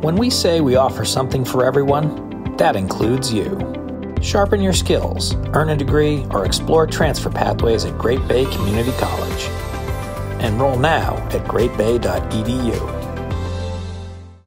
When we say we offer something for everyone, that includes you. Sharpen your skills, earn a degree, or explore transfer pathways at Great Bay Community College. Enroll now at greatbay.edu.